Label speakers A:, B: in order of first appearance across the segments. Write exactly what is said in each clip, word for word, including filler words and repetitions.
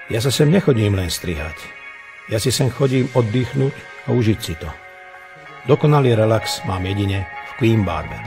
A: Ja sa sem nechodím len strihať. Ja si sem chodím oddychnúť a užiť si to. Dokonalý relax mám jedine v Queen Barber.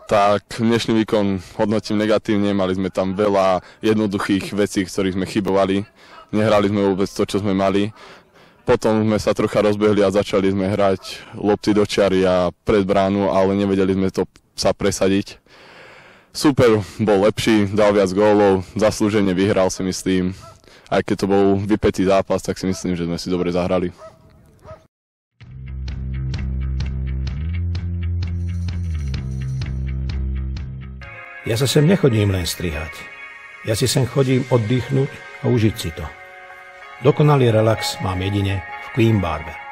B: Tak dnešný výkon hodnotím negatívne, mali sme tam veľa jednoduchých vecí, ktorých sme chybovali. Nehrali sme vôbec to, čo sme mali. Potom sme sa trocha rozbehli a začali sme hrať lopty do čiary a pred bránu, ale nevedeli sme to sa presadiť. Super, bol lepší, dal viac gólov, zaslúžene vyhral si myslím. Aj keď to bol vypätý zápas, tak si myslím, že sme si dobre zahrali.
A: Ja sa sem nechodím len strihať. Ja si sem chodím oddychnúť a užiť si to. Dokonalý relax mám jedine v Queen Barbe.